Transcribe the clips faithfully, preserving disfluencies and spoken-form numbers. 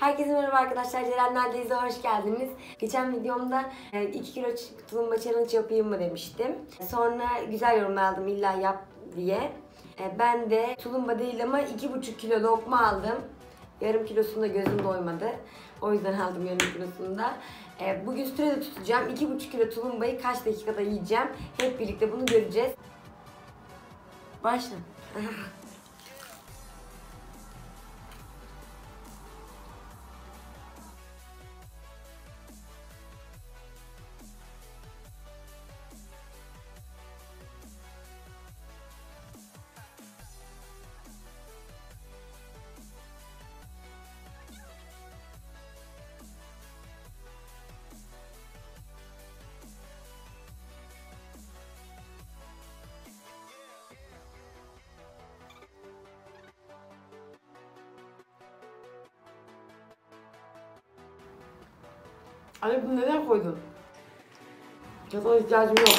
Herkese merhaba arkadaşlar, Cerenler'deyiz, hoş geldiniz. Geçen videomda iki kilo tulumba challenge yapayım mı demiştim. Sonra güzel yorumlar aldım, illa yap diye. Ben de tulumba değil ama iki buçuk kilo lokma aldım. Yarım kilosunda gözüm doymadı. O yüzden aldım yarım kilosunda. Bugün sürede tutacağım. iki buçuk kilo tulumbayı kaç dakikada yiyeceğim? Hep birlikte bunu göreceğiz. Başla. Anne bunu neden koydun? Çatala ihtiyacım yok.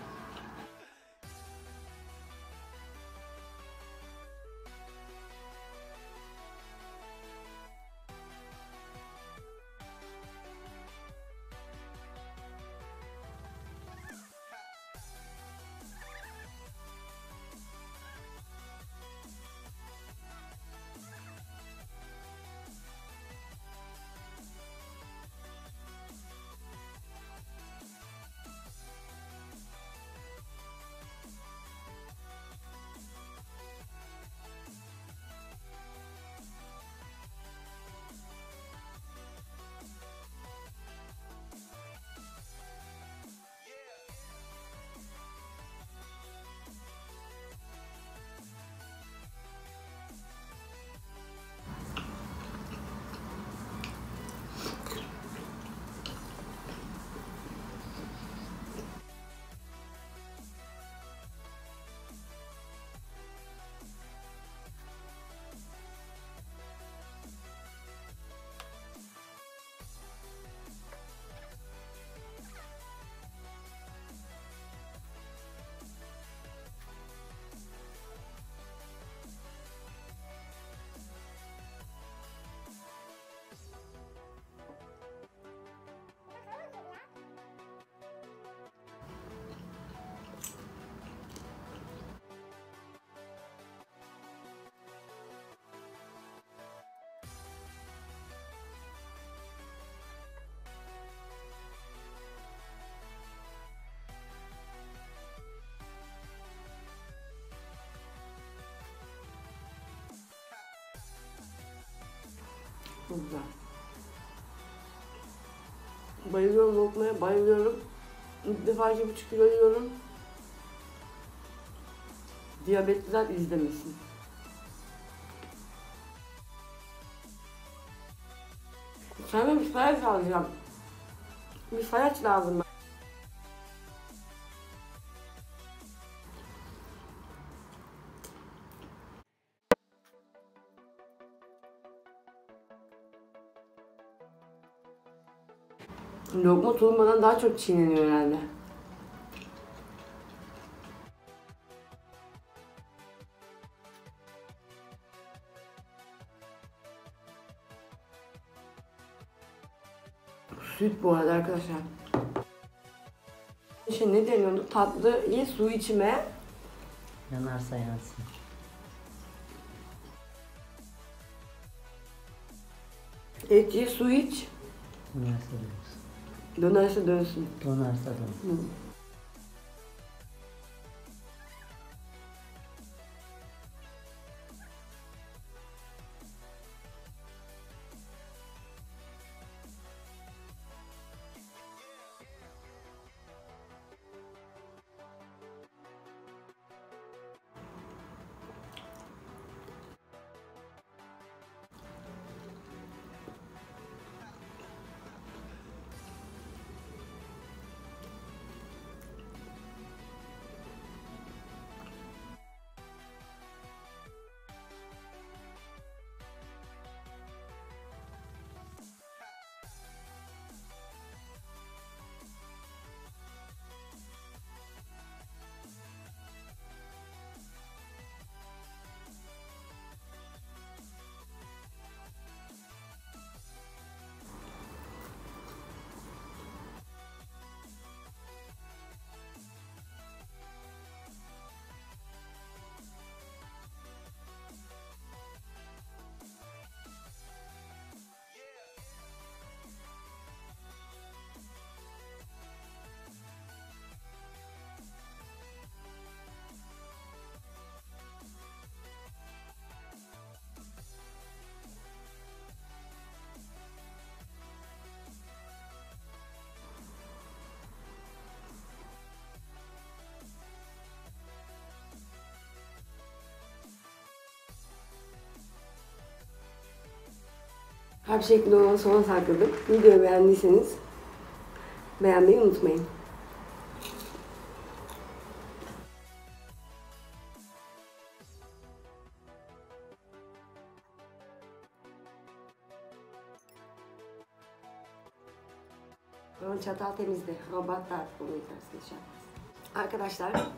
Çok güzel. Bayılıyorum lokmaya, bayılıyorum. İlk defa iki buçuk kilo yiyorum. Diyabetliler izlemesin. Sana bir sayaç alacağım. Bir sayaç lazım bana. Lokma tulumbadan daha çok çiğneniyor herhalde. Süt bu arada arkadaşlar. Şey ne deniyordu? Tatlı ye, su içme. Yanarsa yansın. Et ye, su iç. Dönerse dönsün. Dönerse dönsün. Dönerse dönsün. Hı. Harf şeklinde olanı sona sakladım. Videoyu beğendiyseniz beğenmeyi unutmayın. Ama çatal temizdi. Ama battı artık onu yıkarsınız. Şey yapmaz. Arkadaşlar.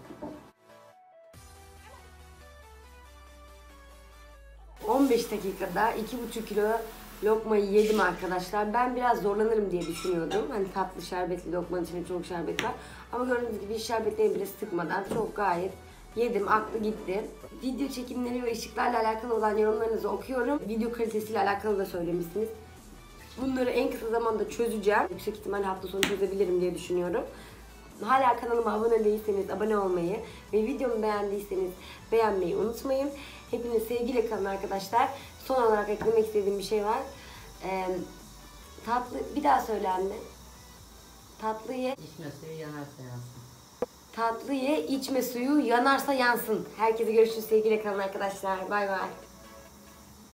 on beş dakikada iki buçuk kilo lokmayı yedim arkadaşlar. Ben biraz zorlanırım diye düşünüyordum. Hani tatlı şerbetli lokmanın içinde çok şerbet var. Ama gördüğünüz gibi şerbetleri bile sıkmadan çok gayet yedim. Aklı gitti. Video çekimleri ve ışıklarla alakalı olan yorumlarınızı okuyorum. Video kalitesiyle alakalı da söylemişsiniz. Bunları en kısa zamanda çözeceğim. Yüksek ihtimalle hafta sonu çözebilirim diye düşünüyorum. Hala kanalıma abone değilseniz abone olmayı ve videomu beğendiyseniz beğenmeyi unutmayın. Hepiniz sevgiyle kalın arkadaşlar. Son olarak eklemek istediğim bir şey var. Ee, tatlı, bir daha söyle anne. Tatlı ye. İçme suyu yanarsa yansın. Tatlı ye, içme suyu yanarsa yansın. Herkese görüşürüz, sevgiyle kalın arkadaşlar. Bay bay.